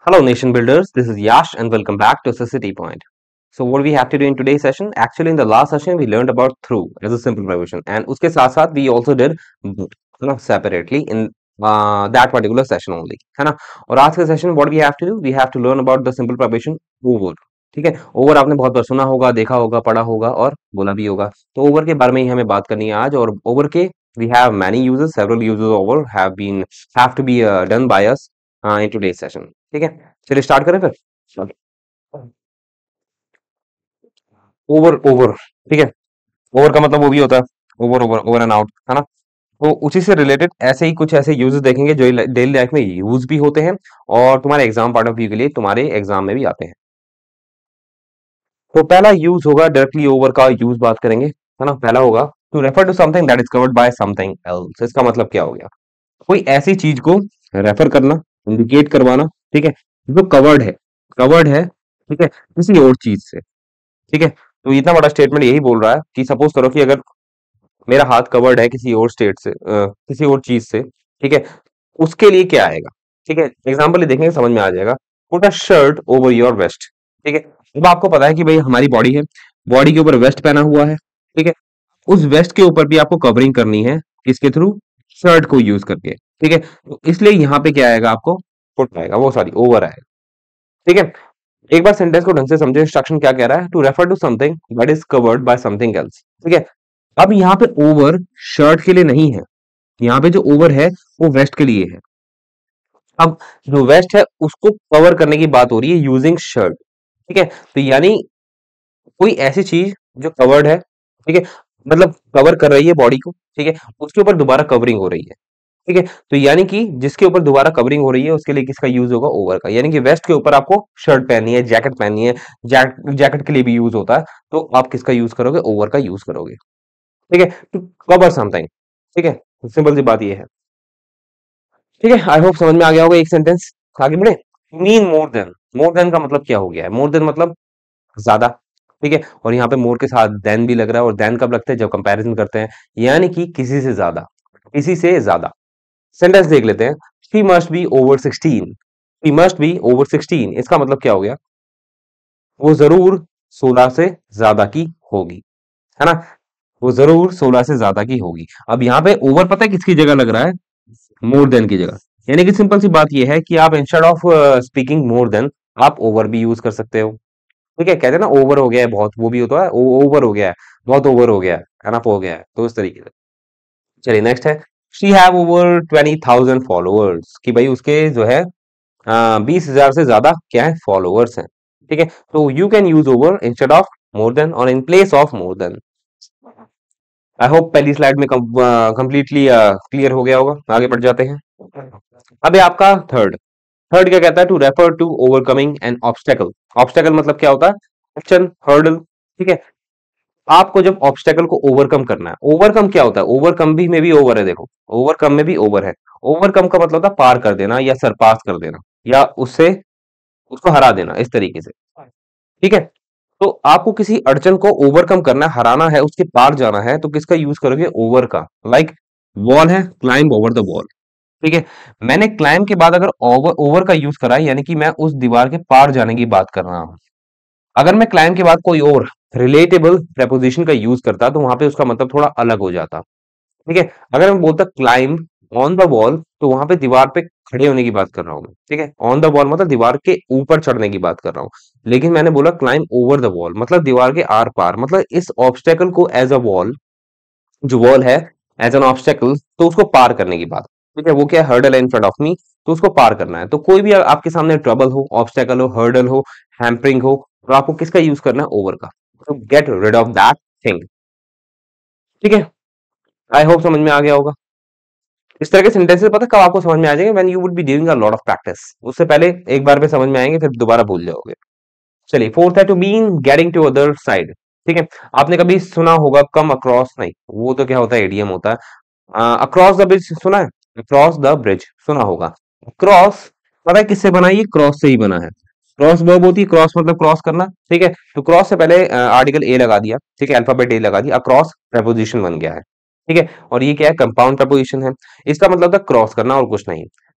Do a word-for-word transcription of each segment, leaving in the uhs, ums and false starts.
Hello, nation builders. This is Yash, and welcome back to City Point. So, what we have to do in today's session? Actually, in the last session, we learned about through as a simple preposition, and उसके साथ साथ we also did but, you know, separately in uh, that particular session only, है ना? और आज के session, what we have to do? We have to learn about the simple preposition over. ठीक है, ओवर आपने बहुत बार सुना होगा, देखा होगा, पढ़ा होगा और बोला भी होगा. तो ओवर के बारे में ही हमें बात करनी है आज. और ओवर के we have many uses, several uses of over have been have to be uh, done by us uh, in today's session. ठीक है, चलिए स्टार्ट करें फिर. ओवर ओवर ठीक है, ओवर का मतलब वो भी होता है over over over and out, है ना? तो उसी से रिलेटेड ऐसे ही कुछ ऐसे यूजेस देखेंगे जो डेली लाइफ में यूज भी होते हैं और तुम्हारे एग्जाम पॉइंट ऑफ व्यू के लिए तुम्हारे एग्जाम में भी आते हैं. तो पहला यूज होगा डायरेक्टली ओवर का यूज बात करेंगे, है ना? पहला होगा to refer to something that is covered by something else. इसका मतलब क्या हो गया? कोई ऐसी चीज को रेफर करना, इंडिकेट करवाना, ठीक है, जो कवर्ड है कवर्ड है ठीक है, किसी और चीज से. ठीक है, तो इतना बड़ा स्टेटमेंट यही बोल रहा है कि सपोज करो कि अगर मेरा हाथ कवर्ड है किसी और स्टेट से अ, किसी और चीज से, ठीक है, उसके लिए क्या आएगा? ठीक है, एग्जाम्पल देखेंगे समझ में आ जाएगा. Put a shirt over your waist. ठीक है, अब आपको पता है कि भाई हमारी बॉडी है, बॉडी के ऊपर वेस्ट पहना हुआ है. ठीक है, उस वेस्ट के ऊपर भी आपको कवरिंग करनी है, किसके थ्रू? शर्ट को यूज करके. ठीक है, तो इसलिए यहाँ पे क्या आएगा? आपको पुट आएगा, वो सॉरी ओवर आएगा. ठीक है, एक बार सेंटेंस को ढंग से समझे. इंस्ट्रक्शन क्या कह रहा है? To refer to something that is covered by something else. ठीक है, अब यहाँ पे ओवर शर्ट के लिए नहीं है, यहाँ पे जो ओवर है वो वेस्ट के लिए है. अब जो वेस्ट है उसको कवर करने की बात हो रही है यूजिंग शर्ट. ठीक है, तो यानी कोई ऐसी चीज जो कवर्ड है, ठीक है, मतलब कवर कर रही है बॉडी को, ठीक है, उसके ऊपर दोबारा कवरिंग हो रही है. ठीक है, तो यानी कि जिसके ऊपर दोबारा कवरिंग हो रही है उसके लिए किसका यूज होगा? ओवर का. यानी कि वेस्ट के ऊपर आपको शर्ट पहननी है, जैकेट पहननी है, जैक, जैकेट के लिए भी यूज होता है, तो आप किसका यूज करोगे? ओवर का यूज करोगे. ठीक है, टू कवर समथिंग. ठीक है, सिंपल सी बात ये है. ठीक है, आई होप समझ में आ गया होगा. एक सेंटेंस आगे बढ़े. Mean more than. More than का मतलब क्या हो गया है? मोर देन मतलब ज्यादा. ठीक है, और यहाँ पे मोर के साथ देन भी लग रहा है, और देन कब लगता है? जब कंपैरिजन करते हैं, यानी कि किसी से ज्यादा, किसी से ज्यादा. सेंटेंस देख लेते हैं. She must be over sixteen. She must be over sixteen, इसका मतलब क्या हो गया? वो जरूर सोलह से ज्यादा की होगी, है ना? वो जरूर सोलह से ज्यादा की होगी. अब यहाँ पे ओवर पता है किसकी जगह लग रहा है? मोर देन की जगह. यानी कि सिंपल सी बात ये है कि आप instead of speaking more than, आप ओवर भी यूज कर सकते हो. ठीक है, कहते हैं ना ओवर हो गया है बहुत, वो भी होता है ओवर हो गया है, बहुत ओवर हो गया है, एनफ हो गया है, तो इस तरीके से. चलिए नेक्स्ट है. She have over twenty thousand followers. कि भाई उसके जो है बीस हजार से ज्यादा क्या है? फॉलोअर्स हैं. ठीक है, तो you can use over instead of more than और in place of more than. I hope पहली स्लाइड में कंप्लीटली क्लियर हो गया होगा. आगे बढ़ जाते हैं. अब है आपका थर्ड. थर्ड क्या कहता है? To refer to overcoming an obstacle. Obstacle मतलब क्या होता है? Option hurdle. ठीक है, आपको जब ऑब्स्टेकल को ओवरकम करना है, ओवरकम क्या होता है? ओवरकम भी में भी ओवर है. देखो, ओवरकम में भी ओवर है. ओवरकम का मतलब होता है पार कर देना या सरपास कर देना या उससे उसको हरा देना, इस तरीके से. ठीक है, तो आपको किसी अड़चन को ओवरकम करना है, हराना है, उसके पार जाना है, तो किसका यूज करोगे? ओवर का. लाइक वॉल है, क्लाइंब ओवर द वॉल. ठीक है, मैंने क्लाइंब के बाद अगर ओवर ओवर का यूज करा है, यानी कि मैं उस दीवार के पार जाने की बात कर रहा हूं. अगर मैं क्लाइंब के बाद कोई और रिलेटेबल प्रपोजिशन का यूज करता तो वहां पे उसका मतलब थोड़ा अलग हो जाता. ठीक है, अगर मैं बोलता क्लाइंब ऑन द वॉल, तो वहां पे दीवार पे खड़े होने की बात कर रहा हूं मैं. ठीक है, ऑन द वॉल मतलब दीवार के ऊपर चढ़ने की बात कर रहा हूं. लेकिन मैंने बोला क्लाइंब ओवर द वॉल मतलब दीवार के आर पार, मतलब इस ऑब्स्टेकल को एज अ वॉल, जो वॉल है, एज एन ऑब्स्टेकल, तो उसको पार करने की बात. ठीक है, वो क्या हर्डल है इन फ्रंट ऑफ मी, तो उसको पार करना है. तो कोई भी आपके सामने ट्रबल हो, ऑब्स्टेकल हो, हर्डल हो, हैम्परिंग हो, तो आपको किसका यूज करना है? ओवर का. तो get rid of that thing. ठीक है, आई होप समझ में आ गया होगा. इस तरह के सेंटेंसेस पता कब आपको समझ में आ जाएंगे? When you would be doing a lot of practice. उससे पहले एक बार में समझ में आएंगे, फिर दोबारा भूल जाओगे. चलिए, फोर्थ है to been getting to other side. ठीक है, आपने कभी सुना होगा कम अक्रॉस, नहीं वो तो क्या होता है? एडीएम होता है. अक्रॉस द ब्रिज सुना है? अक्रॉस द ब्रिज सुना होगा. क्रॉस पता है किससे बना है? ये क्रॉस से ही बना है. क्रॉस वर्ब होती है, क्रॉस मतलब क्रॉस करना. ठीक है, तो क्रॉस से पहले आर्टिकल ए लगा दिया. ठीक है, अल्फाबेट ए लगा दिया, अक्रॉस प्रपोजिशन बन गया है. ठीक है, और ये क्या है? कंपाउंड प्रपोजिशन है. इसका मतलब था क्रॉस करना और कुछ नहीं.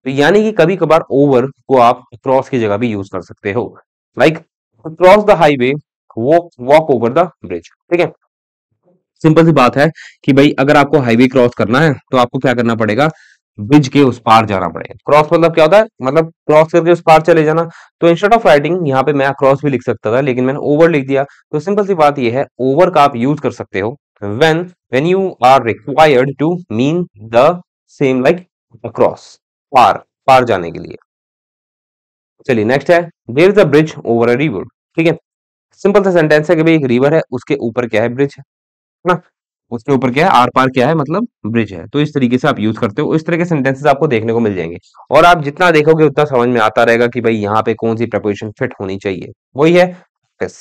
तो यानी कि कभी कभार ओवर को आप क्रॉस की जगह भी यूज कर सकते हो, like cross the highway, walk walk over the bridge. ठीक है, सिंपल सी बात है कि भाई अगर आपको हाईवे क्रॉस करना है तो आपको क्या करना पड़ेगा, ब्रिज के उस पार जाना पड़ेगा। क्रॉस मतलब क्या होता है, मतलब क्रॉस करके उस पार चले जाना। तो इंस्टेड ऑफ राइटिंग यहाँ पे मैं क्रॉस भी लिख सकता था, लेकिन मैंने ओवर लिख दिया। तो सिंपल सी बात यह है, ओवर का आप यूज कर सकते हो when when you are required to mean the same, like across, पार पार जाने के लिए। चलिए नेक्स्ट है, there is a bridge over a river. ठीक है, सिंपल सा सेंटेंस है कि भाई एक रिवर है, उसके ऊपर क्या है, ब्रिज है ना, उसके ऊपर क्या है, आर पार क्या है, मतलब ब्रिज है। तो इस तरीके से आप यूज करते हो, इस तरह के सेंटेंसेस आपको देखने को मिल जाएंगे। और आप जितना देखोगे उतना समझ में आता रहेगा कि भाई यहाँ पे कौन सी प्रपोजिशन फिट होनी चाहिए, वही है this।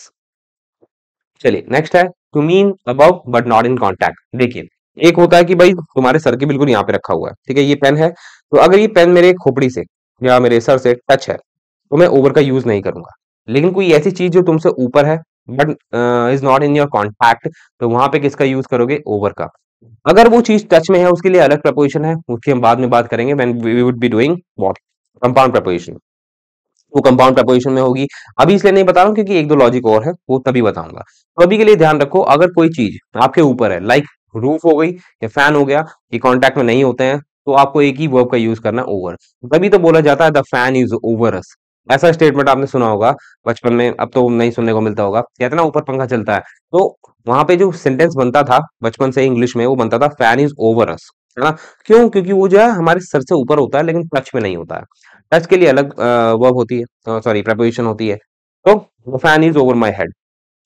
चलिए नेक्स्ट है, to mean above but not in contact. देखिए, एक होता है कि भाई तुम्हारे सर के बिल्कुल यहाँ पे रखा हुआ है, ठीक है, ये पेन है, तो अगर ये पेन मेरे खोपड़ी से या मेरे सर से टच है तो मैं ओवर का यूज नहीं करूंगा। लेकिन कोई ऐसी चीज जो तुमसे ऊपर है but is not in your contact, तो वहां पे किसका यूज करोगे, ओवर का। अगर वो चीज टच में है उसके लिए अलग प्रपोजिशन है, उसकी हम बाद में बात करेंगे when we would be doing what, compound preposition. वो कंपाउंड प्रपोजिशन में होगी, अभी इसलिए नहीं बता रहा हूँ क्योंकि एक दो लॉजिक और है, वो तभी बताऊंगा। तो अभी के लिए ध्यान रखो, अगर कोई चीज आपके ऊपर है, लाइक रूफ हो गई या फैन हो गया, ये कांटेक्ट में नहीं होते हैं, तो आपको एक ही वर्ब का यूज करना है, ओवर। तभी तो बोला जाता है the fan is over us. ऐसा स्टेटमेंट आपने सुना होगा बचपन में, अब तो नहीं सुनने को मिलता होगा, कहते ना ऊपर पंखा चलता है। तो वहां पे जो सेंटेंस बनता था बचपन से इंग्लिश में, वो बनता था फैन इज ओवर अस, है ना। क्यों? क्योंकि वो जो है हमारे सर से ऊपर होता है लेकिन टच में नहीं होता है। टच के लिए अलग वर्ब होती है, सॉरी प्रपोजिशन होती है। तो the fan is over my head,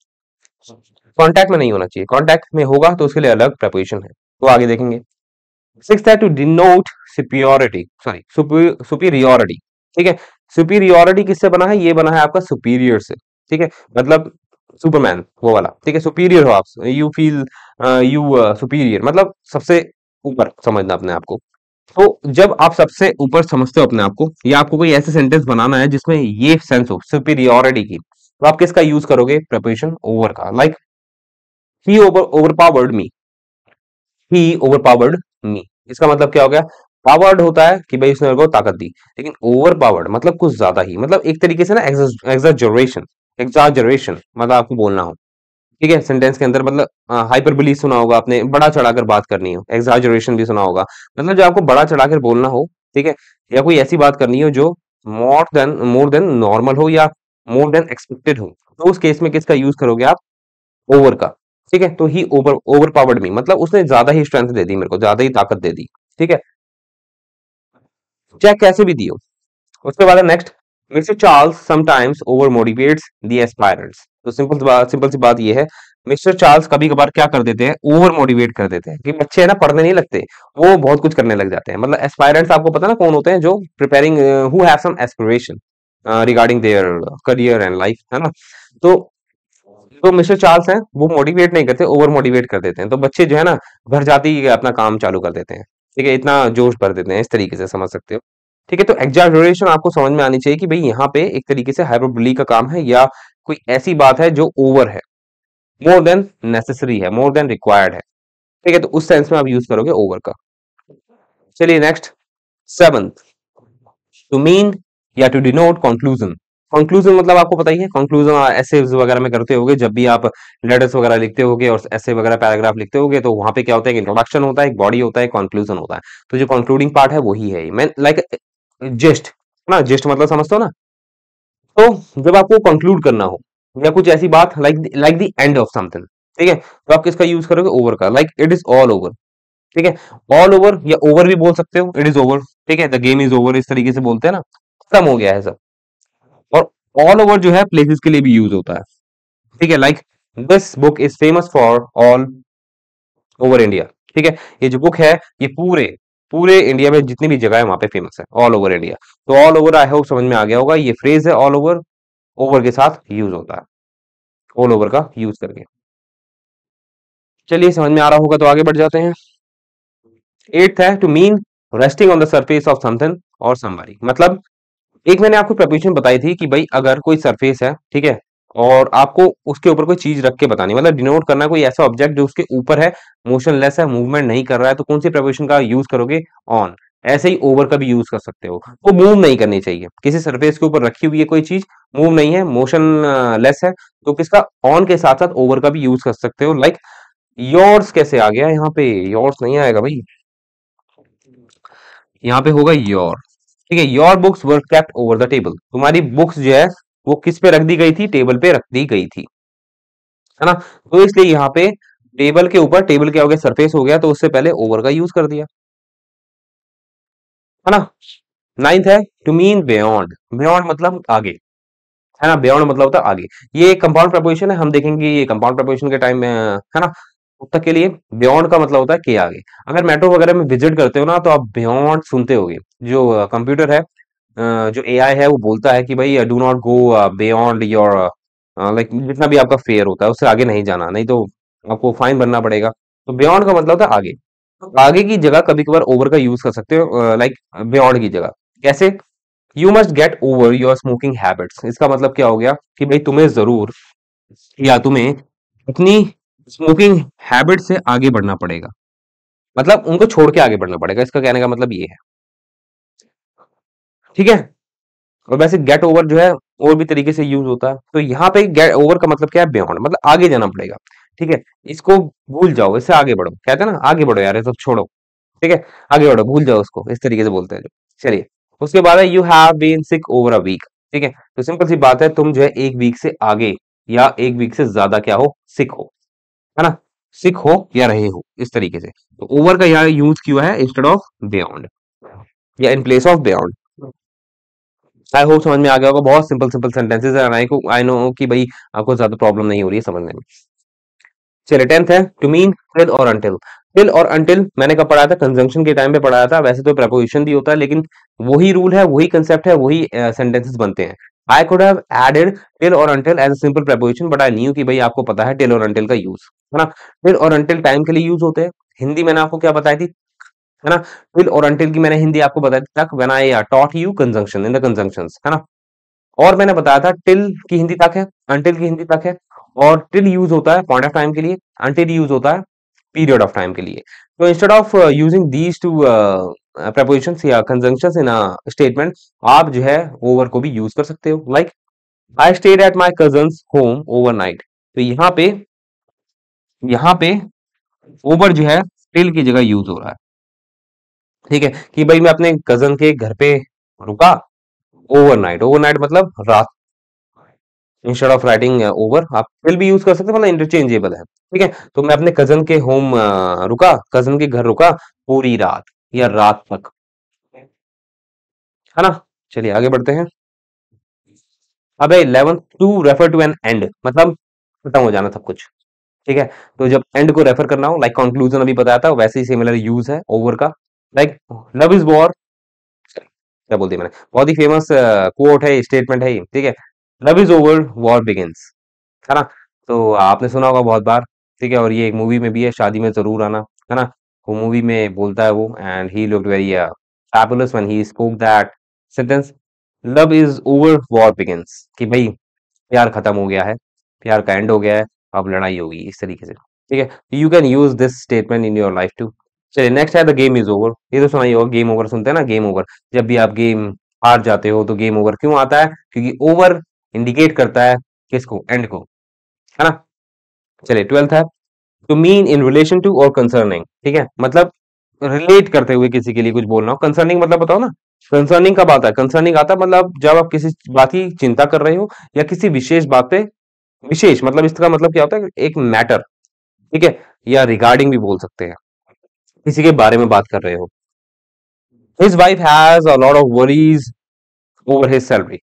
contact में नहीं होना चाहिए, कांटेक्ट में होगा तो उसके लिए अलग प्रपोजिशन है। तो आगे देखेंगे, सिक्स्थ है to denote superiority, sorry superiority. ठीक है, सुपीरियोरिटी किससे बना है, ये बना है आपका सुपीरियर से। ठीक है, मतलब सुपरमैन वो वाला, ठीक है, सुपीरियर हो आप, यू फील यू सुपीरियर, मतलब सबसे ऊपर समझना अपने आप को। तो जब आप सबसे ऊपर समझते हो अपने आप को, या आपको कोई ऐसे सेंटेंस बनाना है जिसमें ये सेंस हो सुपीरियोरिटी की, तो आप किसका यूज करोगे, प्रपोजिशन ओवर का। Like he over overpowered me, he overpowered me, इसका मतलब क्या हो गया, पावर्ड होता है कि भाई उसने मेरे को ताकत दी, लेकिन ओवर पावर्ड मतलब कुछ ज्यादा ही, मतलब एक तरीके से ना एग्जैजरेशन, एग्जैजरेशन मतलब आपको बोलना हो। ठीक है, सेंटेंस के अंदर मतलब हाइपरबोली सुना होगा आपने, बड़ा चढ़ाकर बात करनी हो, एग्जैजरेशन भी सुना होगा, मतलब जो आपको बड़ा चढ़ाकर बोलना हो। ठीक है, या कोई ऐसी बात करनी हो जो more than more than normal हो या मोर देन एक्सपेक्टेड हो, तो उस केस में किसका यूज करोगे आप, ओवर का। ठीक है, तो he over overpowered me, मतलब उसने ज्यादा ही स्ट्रेंथ दे दी मेरे को, ज्यादा ही ताकत दे दी। ठीक है, चाहे कैसे भी दी हो। उसके बाद है next, mister Charles sometimes over motivates the aspirants. तो सिंपल सी बात सिंपल सी बात ये है, मिस्टर चार्ल्स कभी कभार क्या कर देते हैं, ओवर मोटिवेट कर देते हैं कि बच्चे है ना पढ़ने नहीं लगते, वो बहुत कुछ करने लग जाते हैं। मतलब एस्पायरेंट्स आपको पता ना कौन होते हैं, जो preparing, who have some aspiration regarding their career and life, है ना। तो तो मिस्टर चार्ल्स हैं, वो मोटिवेट नहीं करते, ओवर मोटिवेट कर देते हैं, तो बच्चे जो है ना घर जाते ही अपना काम चालू कर देते हैं। ठीक है, इतना जोश भर देते हैं, इस तरीके से समझ सकते हो। ठीक है, तो एग्जैजरेशन आपको समझ में आनी चाहिए कि भाई यहाँ पे एक तरीके से हाइपरबोली का काम है, या कोई ऐसी बात है जो ओवर है, मोर देन नेसेसरी है, मोर देन रिक्वायर्ड है। ठीक है, तो उस सेंस में आप यूज करोगे ओवर का। चलिए नेक्स्ट, सेवंथ, टू मीन या टू डिनोट कंक्लूजन। कंक्लूजन मतलब आपको पता ही है, कंक्लूजन ऐसे वगैरह में करते होगे, जब भी आप लेटर्स वगैरह लिखते होगे और ऐसे वगैरह पैराग्राफ लिखते होगे, तो वहां पे क्या होता है, इंट्रोडक्शन होता है, एक बॉडी होता है, कंक्लूजन होता है। तो जो कंक्लूडिंग पार्ट है वही है, मैं लाइक जस्ट ना, जस्ट मतलब समझते हो ना। तो जब आपको कंक्लूड करना हो या कुछ ऐसी बात like like the end of something, ठीक है, तो आप किसका यूज करोगे, ओवर का। Like it is all over. ठीक है, ऑल ओवर या ओवर भी बोल सकते हो, इट इज ओवर। ठीक है, द गेम इज ओवर, इस तरीके से बोलते हैं ना, खत्म हो गया है सब। और ऑल ओवर जो है प्लेसेस के लिए भी यूज होता है। ठीक है, like this book is famous for all over India. ठीक है, ये जो बुक है ये पूरे पूरे इंडिया में जितनी भी जगह है वहां पे फेमस है, ऑल ओवर इंडिया। तो ऑल ओवर आई होप समझ में आ गया होगा, ये फ्रेज है ऑल ओवर, ओवर के साथ यूज होता है, ऑल ओवर का यूज करके। चलिए समझ में आ रहा होगा तो आगे बढ़ जाते हैं। एट्थ है to mean resting on the surface of something और समबडी। मतलब एक मैंने आपको प्रपोजिशन बताई थी कि भाई अगर कोई सरफेस है, ठीक है, और आपको उसके ऊपर कोई चीज रख के बतानी, मतलब डिनोट करना कोई ऐसा ऑब्जेक्ट जो उसके ऊपर है, मोशनलेस है, मूवमेंट नहीं कर रहा है, तो कौन सी प्रपोजिशन का यूज करोगे, ऑन। ऐसे ही ओवर का भी यूज कर सकते हो। वो मूव नहीं करनी चाहिए, किसी सरफेस के ऊपर रखी हुई है कोई चीज, मूव नहीं है, मोशन लेस है, तो किसका ऑन के साथ साथ ओवर का भी यूज कर सकते हो। लाइक योर्स कैसे आ गया यहाँ पे, योर्स नहीं आएगा भाई, यहाँ पे होगा योर। ठीक है, your books were kept over the table, तुम्हारी बुक्स जो है वो किस पे रख दी गई थी, टेबल पे रख दी गई थी, है ना। तो इसलिए यहाँ पे टेबल के ऊपर, टेबल क्या हो गया, सरफेस हो गया, तो उससे पहले ओवर का यूज कर दिया, है ना। नाइन्थ है टू मीन बियॉन्ड, बियॉन्ड मतलब आगे, है ना, बियॉन्ड मतलब होता है आगे। ये कंपाउंड प्रपोजिशन है, हम देखेंगे ये कंपाउंड प्रपोजिशन के टाइम में, है ना। तब तक के लिए बियॉन्ड का मतलब होता है के आगे। अगर मेट्रो वगैरह में विजिट करते हो ना, तो आप बियॉन्ड सुनते होगे, जो कंप्यूटर है, अ, जो एआई है, वो बोलता है कि भाई do not go beyond your, like जितना भी आपका फेयर होता है उससे आगे नहीं जाना, नहीं तो आपको फाइन भरना पड़ेगा। तो बियॉन्ड का मतलब होता है आगे। तो आगे की जगह कभी कभार ओवर का यूज कर सकते हो, लाइक बियॉन्ड की जगह। कैसे? You must get over your smoking habits, इसका मतलब क्या हो गया कि भाई तुम्हें जरूर, या तुम्हें अपनी स्मोकिंग हैबिट से आगे बढ़ना पड़ेगा, मतलब उनको छोड़ के आगे बढ़ना पड़ेगा, इसका कहने का मतलब ये है। ठीक है। और वैसे गेट ओवर जो है और भी तरीके से यूज होता है, तो यहाँ पे गेट ओवर का मतलब क्या है, बियॉन्ड मतलब आगे जाना पड़ेगा। ठीक है, इसको भूल जाओ, इससे आगे बढ़ो, कहते हैं ना आगे बढ़ो यार, ये सब छोड़ो। ठीक है, आगे बढ़ो, भूल जाओ उसको, इस तरीके से बोलते हैं जो। चलिए, उसके बाद है you have been sick over a week. ठीक है, तो सिंपल सी बात है, तुम जो है एक वीक से आगे या एक वीक से ज्यादा क्या हो, सिक हो, है ना, सिक हो या रहे हो, इस तरीके से। तो ओवर का यहाँ यूज क्यों है इंस्टेड ऑफ बियॉन्ड, या in place of beyond. I hope समझ में आ गया होगा, बहुत सिंपल सिंपल सेंटेंसेस है, आई को आई नो कि भाई आपको ज्यादा प्रॉब्लम नहीं हो रही है समझने में। चलिए, टेंथ है टू मीन टिल और अनटिल। टिल और अनटिल मैंने कब पढ़ाया था, कंजंक्शन के टाइम पे पढ़ाया था। वैसे तो प्रपोजिशन भी होता है, लेकिन वही रूल है, वही कंसेप्ट है, वही सेंटेंसेस बनते हैं। I could have added till और until as a simple preposition, but I knew कि भाई आपको पता है टिल और अनटिल का यूज, है ना। टिल और अनटिल टाइम के लिए यूज होते हैं। हिंदी मैंने आपको क्या बताई थी, है ना, टिल और अनटिल की मैंने हिंदी आपको बताई थी तक, when I taught you conjunction in the conjunctions, है ना। और मैंने बताया था टिल की हिंदी तक है, अनटिल की हिंदी तक है। और टिल यूज होता है पॉइंट ऑफ टाइम के लिए, अनटिल यूज होता है पीरियड ऑफ टाइम के लिए। तो instead of using these two prepositions या कंजंक्शंस इन अ स्टेटमेंट, आप जो है ओवर को भी यूज कर सकते हो। Like I stayed at my cousin's home overnight. तो यहाँ पे, यहाँ पे ओवर जो है टिल की जगह यूज हो रहा है। ठीक है, कि भाई मैं अपने कजन के घर पे रुका ओवरनाइट, ओवरनाइट मतलब रात। इंस्टेड ऑफ राइटिंग ओवर आप विल भी यूज कर सकते हैं, मतलब इंटरचेंजेबल है। ठीक है, तो मैं अपने कजन के होम रुका, कजन के घर रुका पूरी रात या रात तक, है ना। चलिए आगे बढ़ते हैं। अब है eleven to refer to an end, मतलब खत्म हो जाना सब कुछ। ठीक है, तो जब एंड को रेफर करना हो, लाइक कंक्लूजन अभी बताया था, वैसे ही सिमिलर यूज है ओवर का। लाइक लव इज वॉर, क्या बोल दिया मैंने, बहुत ही फेमस कोट है, स्टेटमेंट है ये। ठीक है, love is over war begins, है ना। तो आपने सुना होगा बहुत बार। ठीक है, और ये एक मूवी में भी है, शादी में जरूर आना, है ना। वो मूवी में बोलता है वो, and he looked very fabulous when he spoke that sentence, love is over war begins, कि भाई प्यार खत्म हो गया है, प्यार का एंड हो गया है, अब लड़ाई होगी, इस तरीके से। ठीक है, you can use this statement in your life too. चलिए, नेक्स्ट है द गेम इज ओवर। ये तो सुनाई होगा, गेम ओवर सुनते हैं ना, गेम ओवर। जब भी आप गेम हार जाते हो तो गेम ओवर क्यों आता है, क्योंकि ओवर इंडिकेट करता है किसको, एंड को, है ना। चलिए, ट्वेल्थ है to mean in relation to और कंसर्निंग। ठीक है, मतलब रिलेट करते हुए किसी के लिए कुछ बोलना हो। कंसर्निंग मतलब बताओ ना, कंसर्निंग कब आता है, कंसर्निंग आता है मतलब जब आप किसी बात की चिंता कर रहे हो, या किसी विशेष बात पे, विशेष मतलब इसका मतलब क्या होता है, एक मैटर। ठीक है, या रिगार्डिंग भी बोल सकते हैं, किसी के बारे में बात कर रहे हो। His wife has a lot of worries over his salary.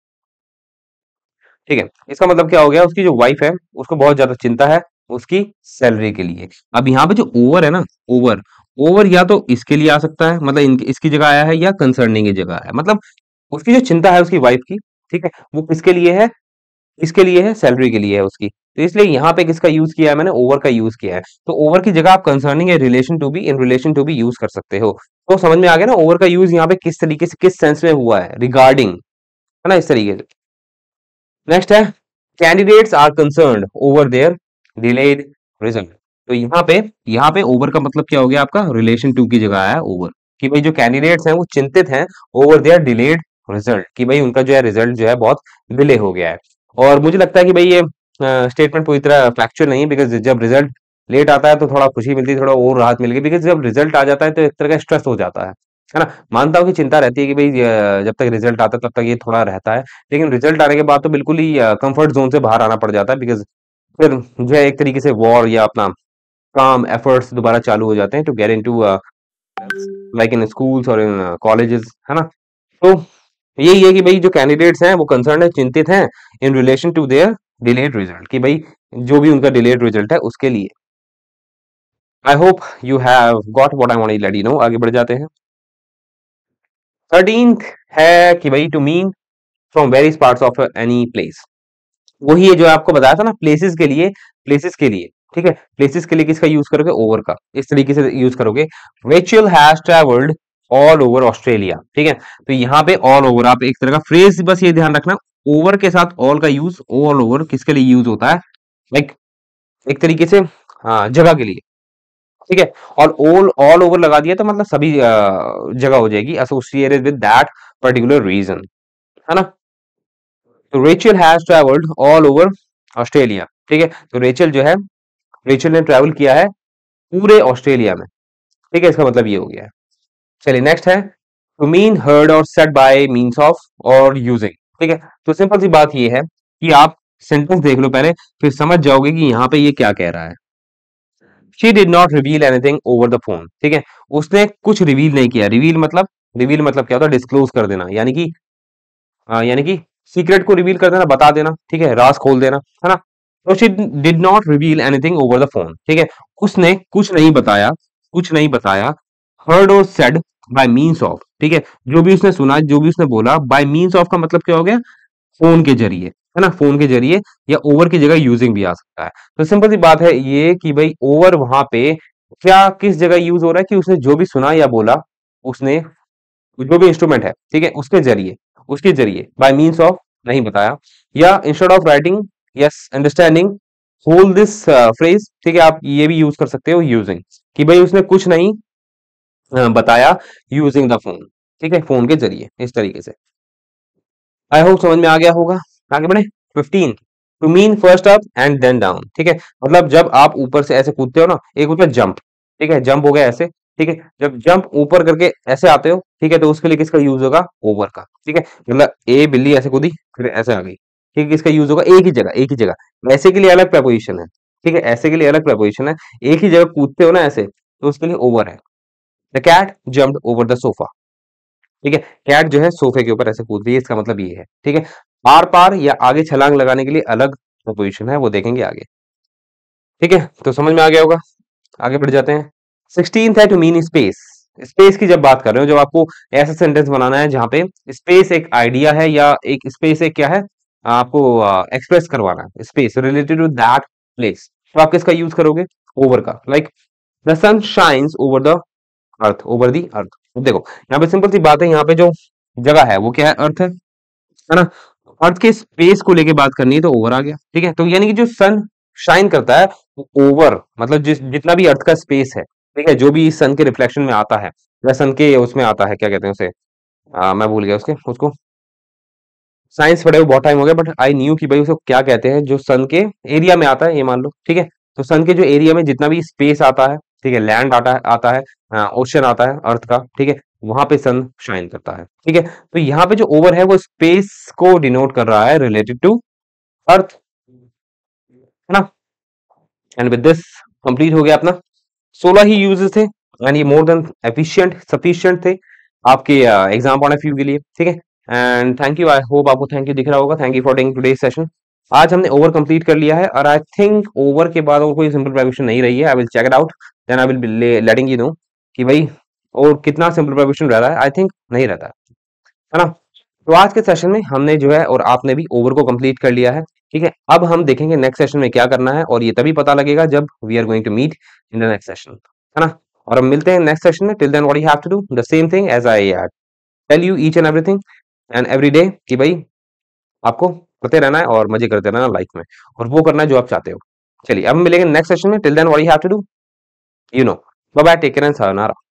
ठीक है, इसका मतलब क्या हो गया, उसकी जो वाइफ है उसको बहुत ज्यादा चिंता है उसकी सैलरी के लिए। अब यहाँ पे जो ओवर है ना, ओवर, ओवर या तो इसके लिए आ सकता है, मतलब इन, इसकी जगह आया है, या कंसर्निंग की जगह है, मतलब उसकी जो चिंता है उसकी वाइफ की, ठीक है, वो किसके लिए है, इसके लिए है, सैलरी के लिए है उसकी। तो इसलिए यहाँ पे किसका यूज किया है मैंने, ओवर का यूज किया है। तो ओवर की जगह आप कंसर्निंग या relation to be, in relation to be use कर सकते हो। तो समझ में आ गया ना, ओवर का यूज यहाँ पे किस तरीके से, किस सेंस में हुआ है, रिगार्डिंग, है ना, इस तरीके से। नेक्स्ट है candidates are concerned over their delayed result. तो यहाँ पे, यहाँ पे ओवर का मतलब क्या हो गया आपका, रिलेशन टू की जगह आया ओवर। कि भाई जो कैंडिडेट्स हैं वो चिंतित हैं ओवर देयर डिलेड रिजल्ट, कि भाई उनका जो है रिजल्ट जो है बहुत डिले हो गया है। और मुझे लगता है कि भाई ये स्टेटमेंट पूरी तरह फैक्चुअल नहीं है, बिकॉज जब रिजल्ट लेट आता है तो थोड़ा खुशी मिलती है, थोड़ा और राहत मिल गई, बिकॉज जब रिजल्ट आ जाता है तो एक तरह का स्ट्रेस हो जाता है है ना। मानता हूँ कि चिंता रहती है कि भाई अ, जब तक रिजल्ट आता है तब तक ये थोड़ा रहता है, लेकिन रिजल्ट आने के बाद तो बिल्कुल ही कंफर्ट जोन से बाहर आना पड़ जाता है, बिकॉज फिर जो है एक तरीके से वॉर या अपना काम एफर्ट्स दोबारा चालू हो जाते हैं to get into like in schools और इन कॉलेजेस, है ना। तो यही है कि भाई जो कैंडिडेट्स हैं वो कंसर्न है, चिंतित हैं in relation to their delayed result, कि भाई जो भी उनका डिलेड रिजल्ट है उसके लिए। I hope you have got what I want to let you know. आगे बढ़ जाते हैं। थर्टींथ है कि भाई to mean from various parts of any place. वही है जो आपको बताया था ना, प्लेसेस के लिए, प्लेसेस के लिए, ठीक है। प्लेसेस के लिए किसका यूज करोगे? ओवर का, इस तरीके से यूज करोगे। Rachel has travelled all over Australia, ठीक है। तो यहाँ पे ऑल ओवर आप एक तरह का फ्रेज, बस ये ध्यान रखना, ओवर के साथ ऑल का यूज, ऑल ओवर किसके लिए यूज होता है? लाइक एक तरीके से हाँ, जगह के लिए, ठीक है। और ऑल ऑल ओवर लगा दिया तो मतलब सभी अ, जगह हो जाएगी, associated with that particular region, है ना। तो Rachel has travelled all over Australia, ठीक है। तो रेचल जो है, रेचल ने ट्रैवल किया है पूरे ऑस्ट्रेलिया में, ठीक है। इसका मतलब ये हो गया है। चलिए नेक्स्ट है टू मीन हर्ड और सेट बाय मींस ऑफ और यूजिंग, ठीक है। तो सिंपल सी बात ये है कि आप सेंटेंस देख लो पहले, फिर समझ जाओगे कि यहाँ पे ये क्या कह रहा है। She did not reveal anything over the phone, ठीक है। उसने कुछ रिवील नहीं किया। रिवील मतलब, रिवील मतलब क्या होता है? डिस्क्लोज कर देना, यानी कि हाँ, यानी कि सीक्रेट को रिवील कर देना, बता देना, ठीक है, राज खोल देना, है ना। तो she did not reveal anything over the phone, ठीक है। उसने कुछ नहीं बताया, कुछ नहीं बताया। हर्ड और सेड बाय मीन्स ऑफ, ठीक है। जो भी उसने सुना, जो भी उसने बोला, बाय मीन्स ऑफ का मतलब क्या हो गया? फोन के जरिए, है ना, फोन के जरिए, या ओवर की जगह यूजिंग भी आ सकता है। तो सिंपल सी बात है ये कि भाई ओवर वहां पे क्या किस जगह यूज हो रहा है? कि उसने जो भी सुना या बोला, उसने जो भी इंस्ट्रूमेंट है, ठीक है, उसके जरिए, उसके जरिए, बाय मीन्स ऑफ नहीं बताया, या instead of writing, yes understanding whole this phrase, ठीक है। आप ये भी यूज कर सकते हो यूजिंग, कि भाई उसने कुछ नहीं अ, बताया यूजिंग द फोन, ठीक है, फोन के जरिए, इस तरीके से। आई होप समझ में आ गया होगा। आगे बढ़े। Fifteen to mean first up and then down, ठीक है। मतलब जब आप ऊपर से ऐसे कूदते हो ना, एक होता है जंप, ठीक है, जंप हो गया ऐसे, ठीक है। जब जंप ऊपर करके ऐसे आते हो, ठीक है, तो उसके लिए किसका यूज होगा? ओवर का, ठीक है। मतलब ए बिल्ली ऐसे कूदी, फिर ऐसे आ गई, ठीक है, किसका यूज होगा? एक ही जगह, एक ही जगह। ऐसे के लिए अलग प्रपोजिशन है, ठीक है, ऐसे के लिए अलग प्रपोजिशन है। एक ही जगह कूदते हो ना ऐसे, तो उसके लिए ओवर है। The cat jumped over the sofa, ठीक है। कैट जो है सोफे के ऊपर ऐसे कूद रही है, इसका मतलब ये है, ठीक है। आर पार या आगे छलांग लगाने के लिए अलग पोजीशन है, वो देखेंगे आगे, ठीक है। तो समझ में आ गया होगा। आगे बढ़ जाते हैं। सिक्सटीन है टू मीन स्पेस। स्पेस की जब बात कर रहे हो, जब आपको ऐसा सेंटेंस बनाना है जहां पे स्पेस एक आइडिया है, या एक स्पेस एक क्या है, आपको एक्सप्रेस करवाना है, space related to that place, तो आप किसका यूज करोगे? ओवर का। Like the sun shines over the earth, over the earth. देखो यहाँ पे सिंपल सी बात है, यहाँ पे जो जगह है वो क्या है? अर्थ है है ना। अर्थ के स्पेस को लेके बात करनी है तो ओवर आ गया, ठीक है। तो यानी कि जो सन शाइन करता है वो ओवर, मतलब जिस जितना भी अर्थ का स्पेस है, ठीक है, जो भी सन के रिफ्लेक्शन में आता है, या सन के उसमें आता है, क्या कहते हैं उसे, आ, मैं भूल गया उसके उसको, साइंस पढ़े हुए बहुत टाइम हो गया, बट आई न्यू कि भाई उसको क्या कहते हैं, जो सन के एरिया में आता है, ये मान लो, ठीक है। तो सन के जो एरिया में जितना भी स्पेस आता है, ठीक है, लैंड आता है, आता है ओशन आता है अर्थ का, ठीक है, वहां पे सन शाइन करता है, ठीक है। तो यहाँ पे जो ओवर है वो स्पेस को डिनोट कर रहा है रिलेटेड टू अर्थ, है ना। एंड विद दिस कंप्लीट हो गया अपना। सोलह ही यूजेस थे, एंड ये मोर देन एफिशिएंट सफिशिएंट थे आपके एग्जाम पॉइंट ऑफ व्यू के लिए, ठीक है। And thank you, I hope आपको थैंक यू दिख रहा होगा। Thank you for taking today session. आज हमने ओवर कंप्लीट कर लिया है, और आई थिंक ओवर के बाद और कोई सिंपल प्रेपोजिशन नहीं रही है। I will check it out, then I will be letting you know कि भाई और कितना सिंपल प्रेपोजिशन रह रहा है। आई थिंक नहीं रहता है ना। तो आज के सेशन में हमने जो है और आपने भी ओवर को कंप्लीट कर लिया है, ठीक है। अब हम देखेंगे नेक्स्ट सेशन में क्या करना है, और ये तभी पता लगेगा जब we are going to meet in the next session, है ना। और हम मिलते हैं नेक्स्ट सेशन में। Till then what you have to do the same thing as I tell you each and everything and every day, कि भाई आपको करते रहना है और मजे करते रहना लाइफ में, और वो करना है जो आप चाहते हो। चलिए अब हम मिलेंगे नेक्स्ट सेशन में। Till then what you have to do, you know, bye bye, take care and sayonara।